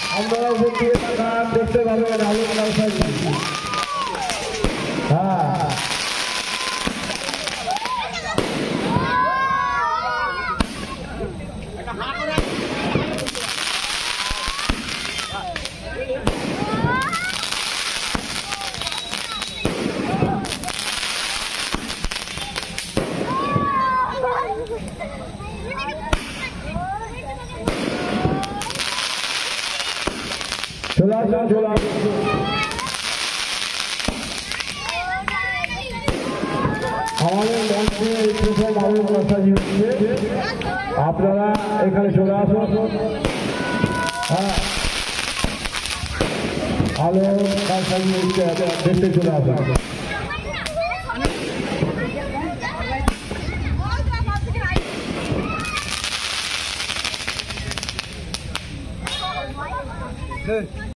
আপনারা দেখতে পারবেন আলু নরসারি। হ্যাঁ চলে আসুন চলে আসুন। আমাদের মঞ্চে প্রথম আলু নরসারি হচ্ছে, আপনারা এখানে চলে আসুন। হ্যাঁ আলু নরসারি দেখতে চলে আসুন।